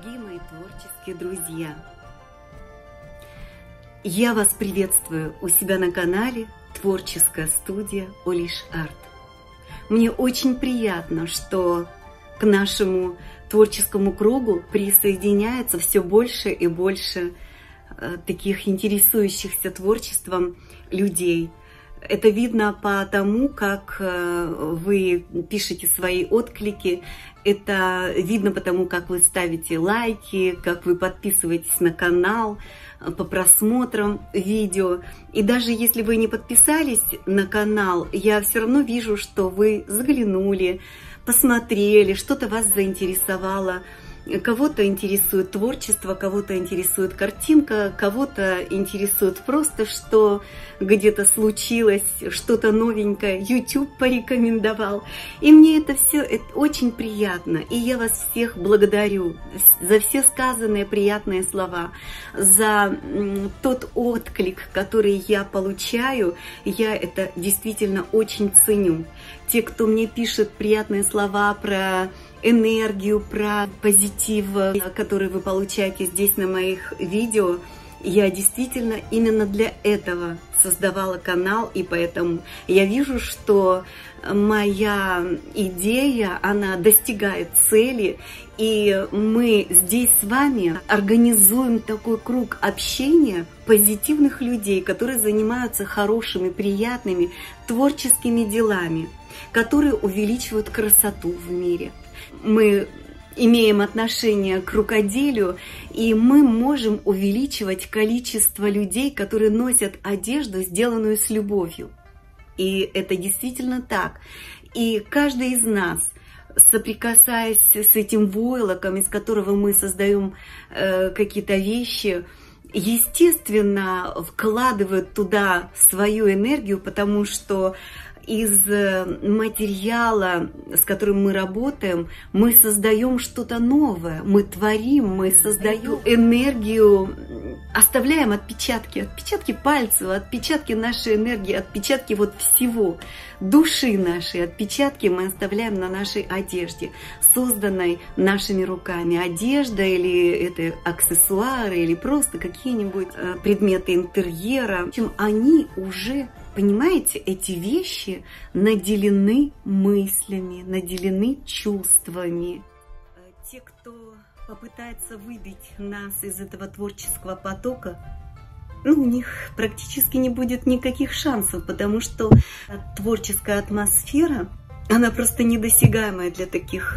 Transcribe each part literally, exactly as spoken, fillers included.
Дорогие мои творческие друзья, я вас приветствую у себя на канале Творческая студия Олиш Арт. Мне очень приятно, что к нашему творческому кругу присоединяется все больше и больше таких интересующихся творчеством людей. Это видно по тому, как вы пишете свои отклики. Это видно по тому, как вы ставите лайки, как вы подписываетесь на канал, по просмотрам видео. И даже если вы не подписались на канал, я все равно вижу, что вы заглянули, посмотрели, что-то вас заинтересовало. Кого-то интересует творчество, кого-то интересует картинка, кого-то интересует просто, что где-то случилось, что-то новенькое, YouTube порекомендовал. И мне это все это очень приятно. И я вас всех благодарю за все сказанные приятные слова, за тот отклик, который я получаю. Я это действительно очень ценю. Те, кто мне пишет приятные слова про энергию, про позитив, который вы получаете здесь на моих видео, я действительно именно для этого создавала канал, и поэтому я вижу, что моя идея, она достигает цели, и мы здесь с вами организуем такой круг общения позитивных людей, которые занимаются хорошими, приятными, творческими делами, которые увеличивают красоту в мире. Мы имеем отношение к рукоделию, и мы можем увеличивать количество людей, которые носят одежду, сделанную с любовью. И это действительно так. И каждый из нас, соприкасаясь с этим войлоком, из которого мы создаем э, какие-то вещи, естественно, вкладывает туда свою энергию, потому что из материала, с которым мы работаем, мы создаем что-то новое, мы творим, мы создаем энергию, оставляем отпечатки, отпечатки пальцев, отпечатки нашей энергии, отпечатки вот всего, души нашей, отпечатки мы оставляем на нашей одежде, созданной нашими руками. Одежда или это аксессуары, или просто какие-нибудь предметы интерьера. В общем, они уже, понимаете, эти вещи наделены мыслями, наделены чувствами. Те, кто попытается выбить нас из этого творческого потока, ну, у них практически не будет никаких шансов, потому что творческая атмосфера, она просто недосягаемая для таких,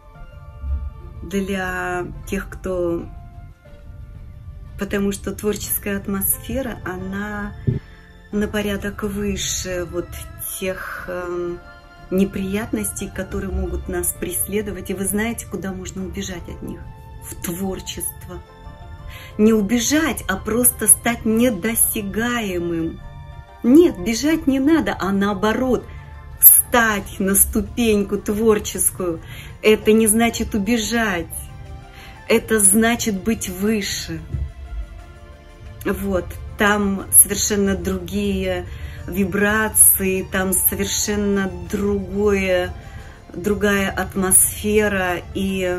для тех, кто... Потому что творческая атмосфера, она на порядок выше вот тех э, неприятностей, которые могут нас преследовать. И вы знаете, куда можно убежать от них? В творчество. Не убежать, а просто стать недосягаемым. Нет, бежать не надо, а наоборот, встать на ступеньку творческую. Это не значит убежать. Это значит быть выше. Вот. Там совершенно другие вибрации, там совершенно другое, другая атмосфера, и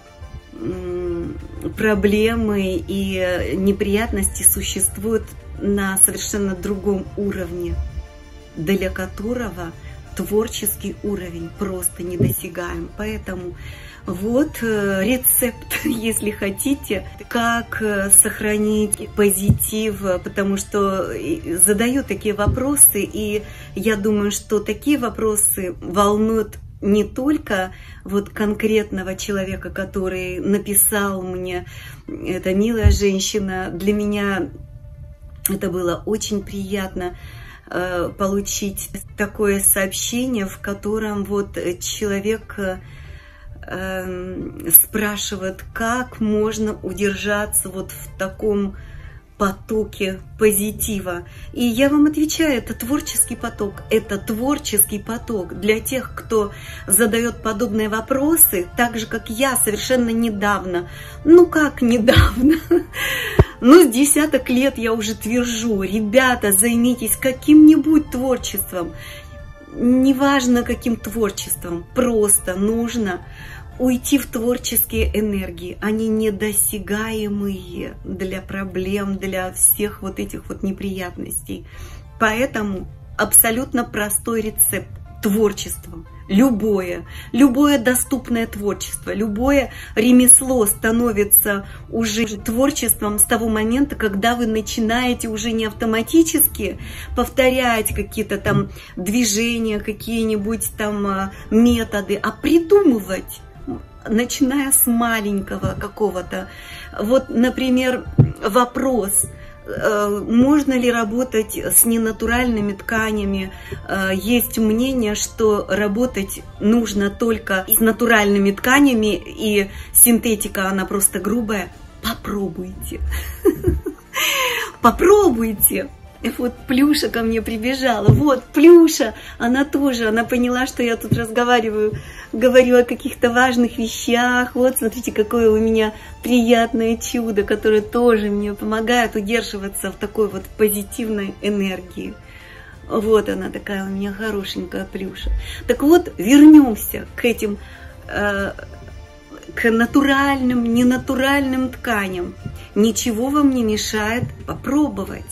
проблемы и неприятности существуют на совершенно другом уровне, для которого творческий уровень просто недосягаем. Поэтому вот рецепт, если хотите, как сохранить позитив, потому что задают такие вопросы, и я думаю, что такие вопросы волнуют не только вот конкретного человека, который написал мне, эта милая женщина. Для меня это было очень приятно э, получить такое сообщение, в котором вот человек э, спрашивает, как можно удержаться вот в таком потоке позитива. И я вам отвечаю, это творческий поток. Это творческий поток для тех, кто задает подобные вопросы, так же, как я совершенно недавно. Ну как недавно? Ну, с десяток лет я уже твержу, ребята, займитесь каким-нибудь творчеством. Неважно, каким творчеством, просто нужно уйти в творческие энергии. Они недосягаемые для проблем, для всех вот этих вот неприятностей. Поэтому абсолютно простой рецепт. Творчество. Любое, любое доступное творчество, любое ремесло становится уже творчеством с того момента, когда вы начинаете уже не автоматически повторять какие-то там движения, какие-нибудь там методы, а придумывать, начиная с маленького какого-то. Вот, например, вопрос: можно ли работать с ненатуральными тканями? Есть мнение, что работать нужно только с натуральными тканями, и синтетика, она просто грубая. Попробуйте. Попробуйте. Вот Плюша ко мне прибежала. Вот Плюша, она тоже, она поняла, что я тут разговариваю, говорю о каких-то важных вещах. Вот, смотрите, какое у меня приятное чудо, которое тоже мне помогает удерживаться в такой вот позитивной энергии. Вот она такая у меня хорошенькая Плюша. Так вот, вернемся к этим, э, к натуральным, ненатуральным тканям. Ничего вам не мешает попробовать.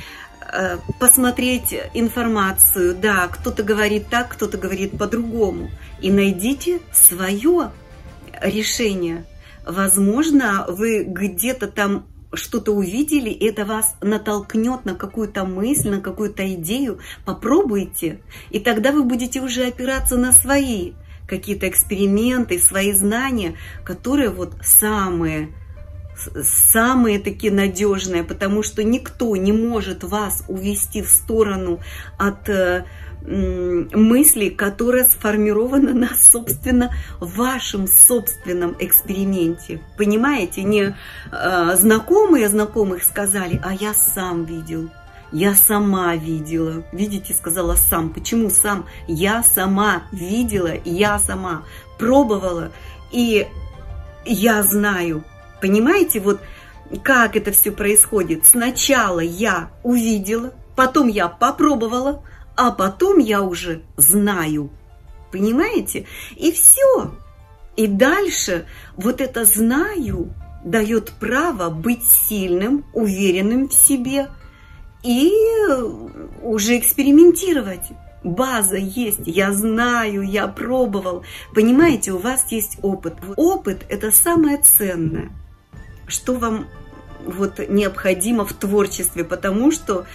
Посмотреть информацию, да, кто-то говорит так, кто-то говорит по-другому, и найдите свое решение. Возможно, вы где-то там что-то увидели, и это вас натолкнет на какую-то мысль, на какую-то идею. Попробуйте, и тогда вы будете уже опираться на свои какие-то эксперименты, свои знания, которые вот самые самые такие надежные, потому что никто не может вас увести в сторону от э, мысли, которая сформирована на, собственно, вашем собственном эксперименте. Понимаете, не э, знакомые знакомых сказали, а я сам видел, я сама видела. Видите, сказала сам. Почему сам? Я сама видела, я сама пробовала, и я знаю. Понимаете, вот как это все происходит? Сначала я увидела, потом я попробовала, а потом я уже знаю. Понимаете? И все. И дальше вот это «знаю» дает право быть сильным, уверенным в себе и уже экспериментировать. База есть, я знаю, я пробовал. Понимаете, у вас есть опыт. Опыт – это самое ценное, что вам вот необходимо в творчестве, потому что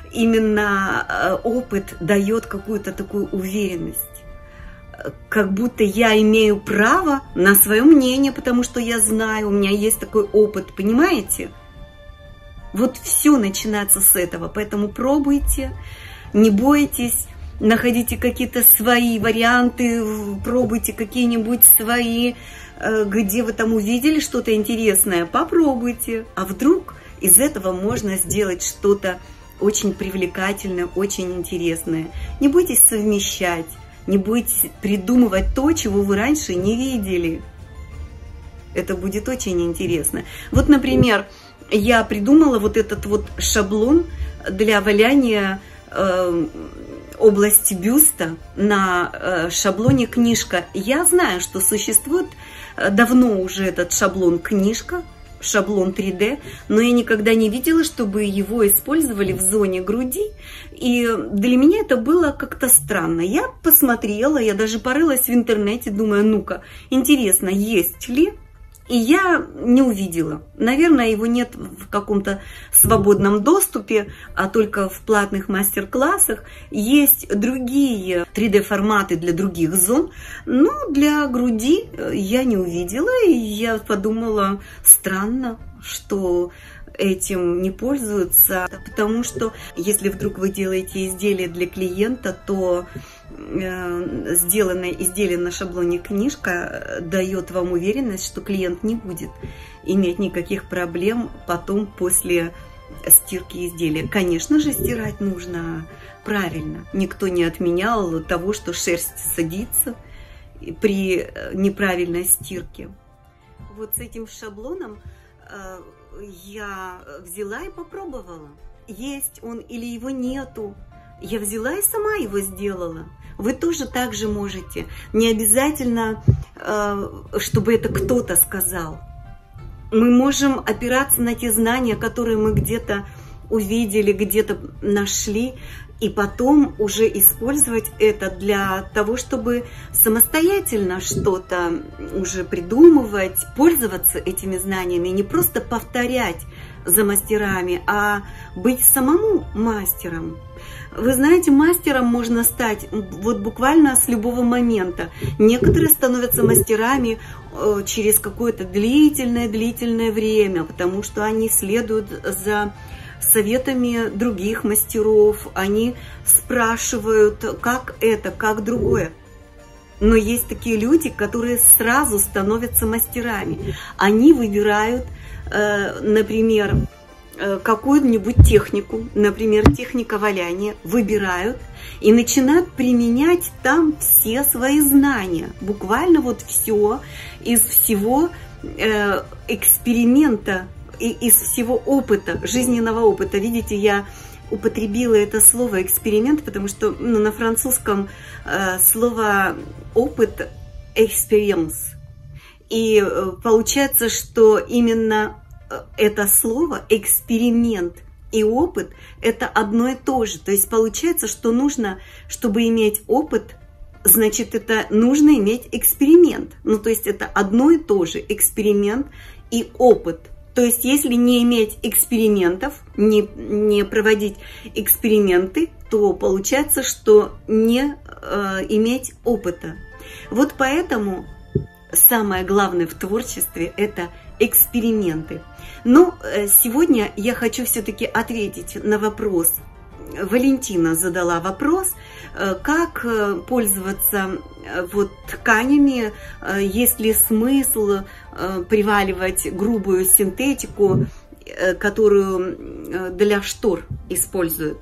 именно опыт дает какую-то такую уверенность. Как будто я имею право на свое мнение, потому что я знаю, у меня есть такой опыт, понимаете? Вот все начинается с этого, поэтому пробуйте, не бойтесь, находите какие-то свои варианты, пробуйте какие-нибудь свои, где вы там увидели что-то интересное, попробуйте. А вдруг из этого можно сделать что-то очень привлекательное, очень интересное. Не бойтесь совмещать, не бойтесь придумывать то, чего вы раньше не видели. Это будет очень интересно. Вот, например, я придумала вот этот вот шаблон для валяния э, области бюста на э, шаблоне книжка. Я знаю, что существует давно уже этот шаблон книжка, шаблон три дэ, но я никогда не видела, чтобы его использовали в зоне груди, и для меня это было как-то странно. Я посмотрела, я даже порылась в интернете, думаю, ну-ка, интересно, есть ли? И я не увидела. Наверное, его нет в каком-то свободном доступе, а только в платных мастер-классах. Есть другие три дэ форматы для других зон, но для груди я не увидела. И я подумала, странно, что этим не пользуются, потому что если вдруг вы делаете изделие для клиента, то сделанное изделие на шаблоне книжка дает вам уверенность, что клиент не будет иметь никаких проблем потом после стирки изделия. Конечно же, стирать нужно правильно. Никто не отменял того, что шерсть садится при неправильной стирке. Вот с этим шаблоном я взяла и попробовала. Есть он или его нету. я взяла и сама его сделала. Вы тоже так же можете. Не обязательно, чтобы это кто-то сказал. Мы можем опираться на те знания, которые мы где-то увидели, где-то нашли, и потом уже использовать это для того, чтобы самостоятельно что-то уже придумывать, пользоваться этими знаниями, не просто повторять за мастерами, а быть самому мастером. Вы знаете, мастером можно стать вот буквально с любого момента. Некоторые становятся мастерами через какое-то длительное-длительное время, потому что они следуют за советами других мастеров, они спрашивают, как это, как другое. Но есть такие люди, которые сразу становятся мастерами. Они выбирают, например, какую-нибудь технику, например, техника валяния, выбирают и начинают применять там все свои знания. Буквально вот все из всего эксперимента, из всего опыта, жизненного опыта. Видите, я употребила это слово «эксперимент», потому что ну, на французском э, слово «опыт» – «experience». И э, получается, что именно это слово «эксперимент» и «опыт» – это одно и то же. То есть получается, что нужно, чтобы иметь опыт, значит, это нужно иметь эксперимент. Ну, то есть это одно и то же – эксперимент и опыт. То есть, если не иметь экспериментов, не, не проводить эксперименты, то получается, что не э, иметь опыта. Вот поэтому самое главное в творчестве – это эксперименты. Но э, сегодня я хочу все-таки ответить на вопрос. Валентина задала вопрос, как пользоваться вот тканями, есть ли смысл приваливать грубую синтетику, которую для штор используют.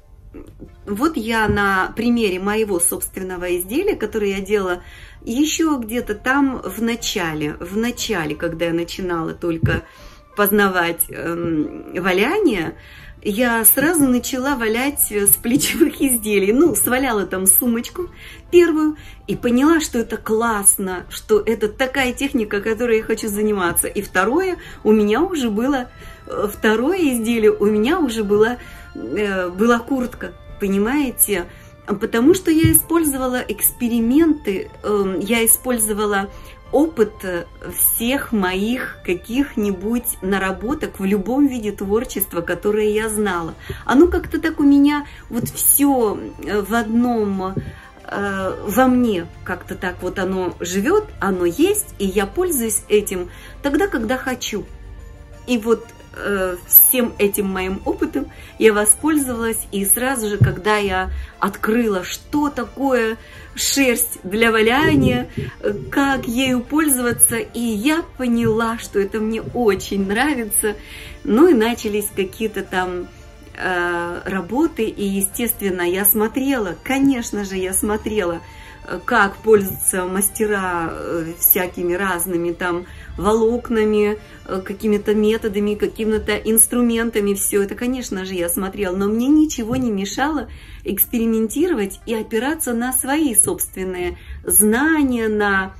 Вот я на примере моего собственного изделия, которое я делала еще где-то там в начале, в начале, когда я начинала только познавать э, валяние, я сразу начала валять с плечевых изделий. Ну, сваляла там сумочку первую и поняла, что это классно, что это такая техника, которой я хочу заниматься. И второе, у меня уже было, второе изделие, у меня уже была, была куртка, понимаете? Потому что я использовала эксперименты, я использовала опыт всех моих каких-нибудь наработок в любом виде творчества, которое я знала. Оно как-то так у меня вот все в одном, э, во мне как-то так вот оно живет, оно есть, и я пользуюсь этим тогда, когда хочу. И вот э, всем этим моим опытом я воспользовалась, и сразу же, когда я открыла, что такое шерсть для валяния, как ею пользоваться, и я поняла, что это мне очень нравится. Ну и начались какие-то там э, работы, и, естественно, я смотрела, конечно же, я смотрела, как пользуются мастера всякими разными там волокнами, какими-то методами, какими-то инструментами. Все это, конечно же, я смотрела, но мне ничего не мешало экспериментировать и опираться на свои собственные знания, на,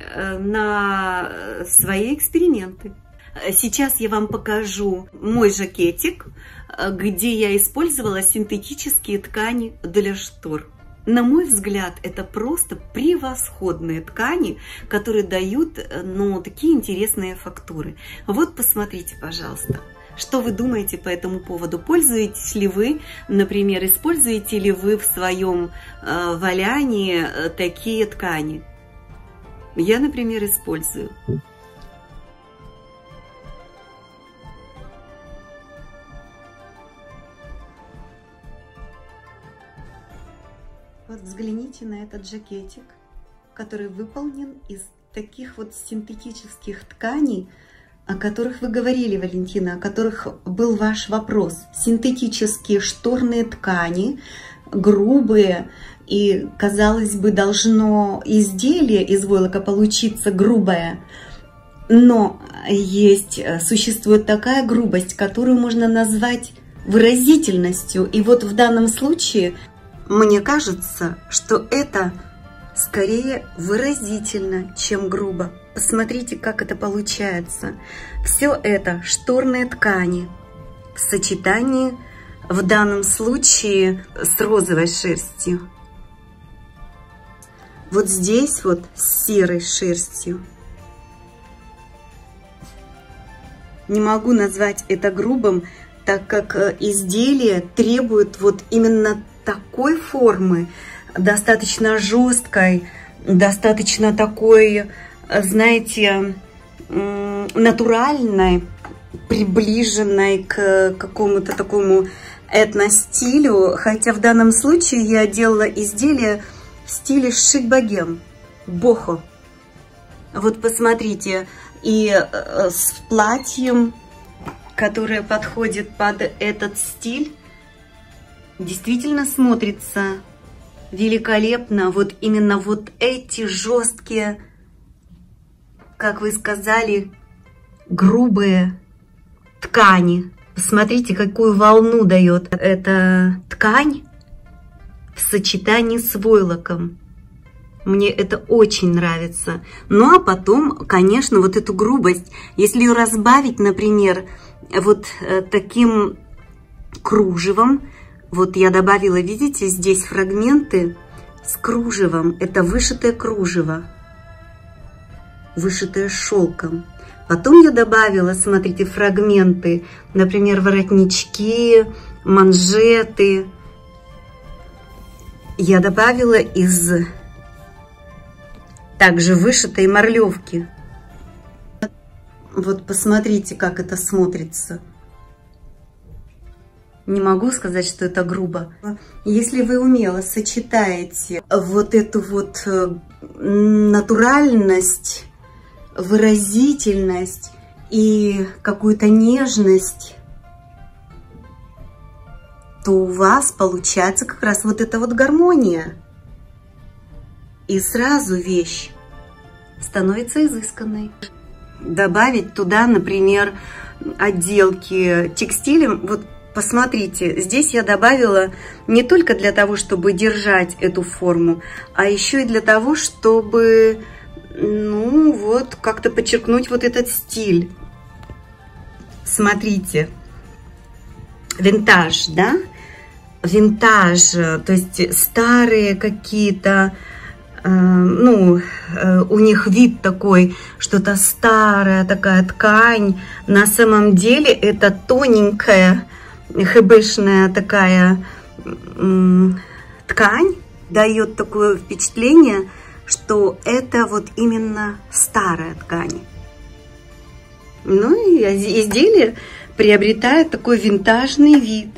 на свои эксперименты. Сейчас я вам покажу мой жакетик, где я использовала синтетические ткани для штор. На мой взгляд, это просто превосходные ткани, которые дают, ну, такие интересные фактуры. Вот посмотрите, пожалуйста, что вы думаете по этому поводу. Пользуетесь ли вы, например, используете ли вы в своем э, валянии э, такие ткани? Я, например, использую. Вот взгляните на этот жакетик, который выполнен из таких вот синтетических тканей, о которых вы говорили, Валентина, о которых был ваш вопрос. Синтетические шторные ткани, грубые, и, казалось бы, должно изделие из войлока получиться грубое. Но есть, существует такая грубость, которую можно назвать выразительностью. И вот в данном случае мне кажется, что это скорее выразительно, чем грубо. Посмотрите, как это получается. Все это шторные ткани в сочетании в данном случае с розовой шерстью. Вот здесь вот с серой шерстью. Не могу назвать это грубым, так как изделие требует вот именно такой формы, достаточно жесткой, достаточно такой, знаете, натуральной, приближенной к какому-то такому этностилю. Хотя в данном случае я делала изделие в стиле шик-богем, бохо. Вот посмотрите, и с платьем, которое подходит под этот стиль, действительно смотрится великолепно. Вот именно вот эти жесткие, как вы сказали, грубые ткани. Посмотрите, какую волну дает эта ткань в сочетании с войлоком. Мне это очень нравится. Ну а потом, конечно, вот эту грубость, если ее разбавить, например, вот таким кружевом. Вот я добавила, видите, здесь фрагменты с кружевом. Это вышитое кружево, вышитое шелком. Потом я добавила, смотрите, фрагменты, например, воротнички, манжеты. Я добавила из также вышитой морлевки. Вот посмотрите, как это смотрится. Не могу сказать, что это грубо. Если вы умело сочетаете вот эту вот натуральность, выразительность и какую-то нежность, то у вас получается как раз вот эта вот гармония. И сразу вещь становится изысканной. Добавить туда, например, отделки текстилем. Вот посмотрите, здесь я добавила не только для того, чтобы держать эту форму, а еще и для того, чтобы, ну вот, как-то подчеркнуть вот этот стиль. Смотрите, винтаж, да? Винтаж, то есть старые какие-то, ну, у них вид такой, что-то старая такая ткань. На самом деле это тоненькая, хэбэшная такая ткань, дает такое впечатление, что это вот именно старая ткань. Ну и изделие приобретает такой винтажный вид.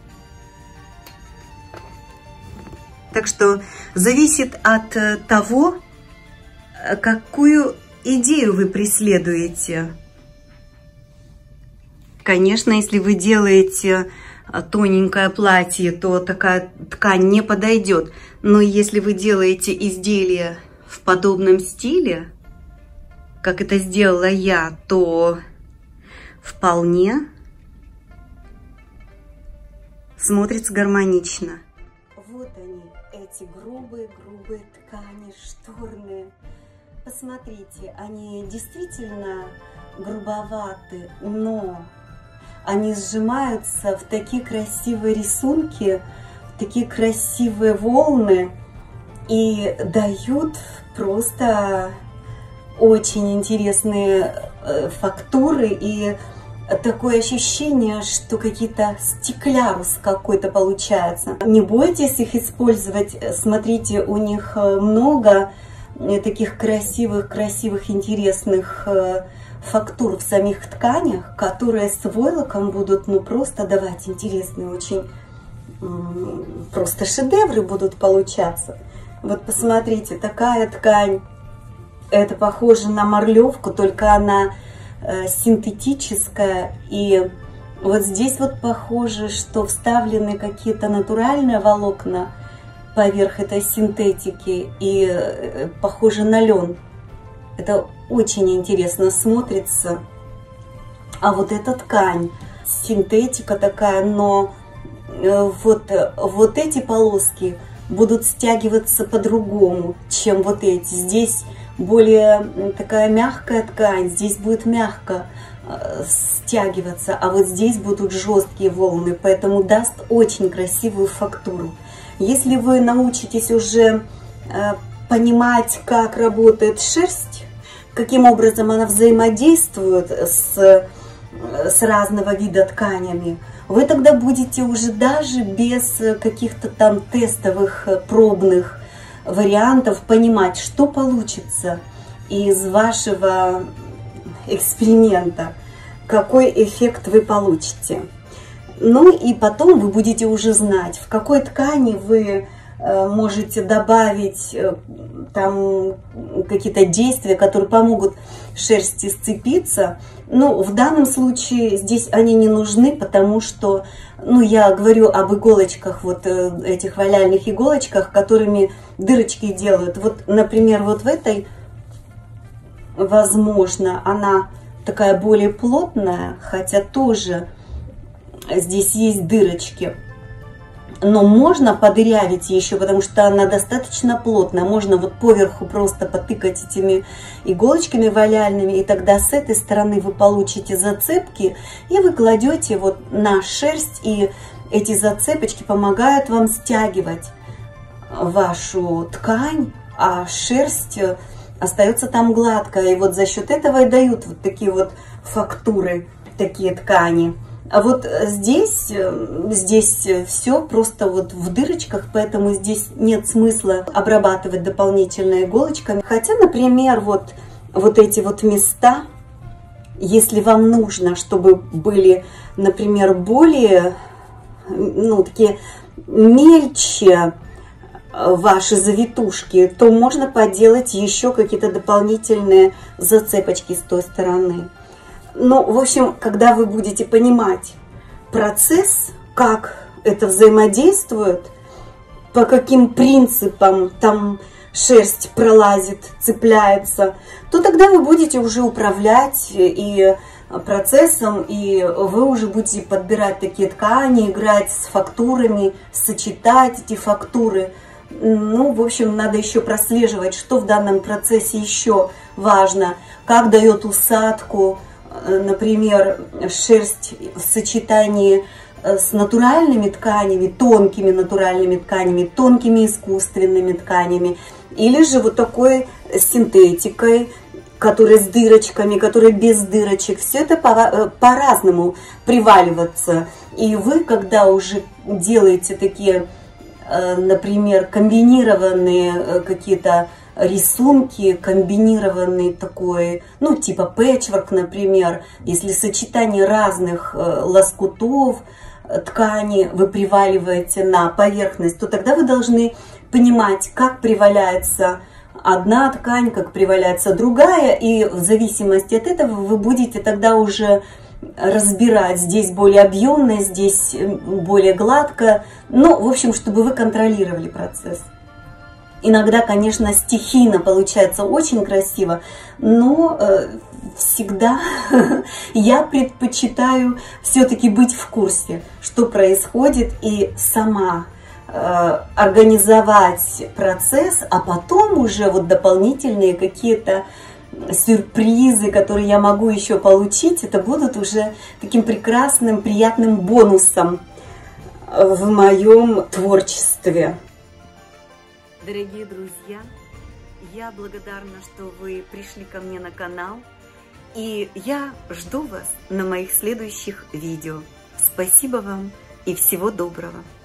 Так что зависит от того, какую идею вы преследуете. Конечно, если вы делаете тоненькое платье, то такая ткань не подойдет. Но если вы делаете изделие в подобном стиле, как это сделала я, то вполне смотрится гармонично. Вот они, эти грубые-грубые ткани, шторные. Посмотрите, они действительно грубоваты, но они сжимаются в такие красивые рисунки, в такие красивые волны и дают просто очень интересные фактуры и такое ощущение, что какие-то стеклярус какой-то получается. Не бойтесь их использовать. Смотрите, у них много таких красивых-красивых, интересных фактур в самих тканях, которые с войлоком будут, ну, просто давать интересные, очень просто шедевры будут получаться. Вот посмотрите, такая ткань, это похоже на морлевку, только она э, синтетическая. И вот здесь вот похоже, что вставлены какие-то натуральные волокна поверх этой синтетики, и э, похоже на лен. Это очень интересно смотрится. А вот эта ткань, синтетика такая, но вот, вот эти полоски будут стягиваться по-другому, чем вот эти. Здесь более такая мягкая ткань, здесь будет мягко стягиваться, а вот здесь будут жесткие волны, поэтому даст очень красивую фактуру. Если вы научитесь уже понимать, как работает шерсть, каким образом она взаимодействует с, с разного вида тканями, вы тогда будете уже даже без каких-то там тестовых, пробных вариантов понимать, что получится из вашего эксперимента, какой эффект вы получите. Ну и потом вы будете уже знать, в какой ткани вы можете добавить там какие-то действия, которые помогут шерсти сцепиться. Но в данном случае здесь они не нужны, потому что, ну, я говорю об иголочках, вот этих валяльных иголочках, которыми дырочки делают. Вот, например, вот в этой, возможно, она такая более плотная, хотя тоже здесь есть дырочки. Но можно подырявить еще, потому что она достаточно плотная. Можно вот поверху просто потыкать этими иголочками валяльными, и тогда с этой стороны вы получите зацепки, и вы кладете вот на шерсть, и эти зацепочки помогают вам стягивать вашу ткань, а шерсть остается там гладкая. И вот за счет этого и дают вот такие вот фактуры, такие ткани. А вот здесь, здесь все просто вот в дырочках, поэтому здесь нет смысла обрабатывать дополнительно иголочками. Хотя, например, вот, вот эти вот места, если вам нужно, чтобы были, например, более, ну, такие мельче ваши завитушки, то можно поделать еще какие-то дополнительные зацепочки с той стороны. Ну, в общем, когда вы будете понимать процесс, как это взаимодействует, по каким принципам там шерсть пролазит, цепляется, то тогда вы будете уже управлять и процессом, и вы уже будете подбирать такие ткани, играть с фактурами, сочетать эти фактуры. Ну, в общем, надо еще прослеживать, что в данном процессе еще важно, как дает усадку, например, шерсть в сочетании с натуральными тканями, тонкими натуральными тканями, тонкими искусственными тканями, или же вот такой синтетикой, которая с дырочками, которая без дырочек. Все это по-разному приваливаться. И вы, когда уже делаете такие, например, комбинированные какие-то рисунки, комбинированный такой, ну, типа пэтчворк, например, если сочетание разных лоскутов ткани вы приваливаете на поверхность, то тогда вы должны понимать, как приваляется одна ткань, как приваляется другая, и в зависимости от этого вы будете тогда уже разбирать, здесь более объемно, здесь более гладко, ну, в общем, чтобы вы контролировали процесс. Иногда, конечно, стихийно получается очень красиво, но э, всегда я предпочитаю все-таки быть в курсе, что происходит, и сама э, организовать процесс, а потом уже вот дополнительные какие-то сюрпризы, которые я могу еще получить, это будут уже таким прекрасным, приятным бонусом в моем творчестве. Дорогие друзья, я благодарна, что вы пришли ко мне на канал, и я жду вас на моих следующих видео. Спасибо вам и всего доброго!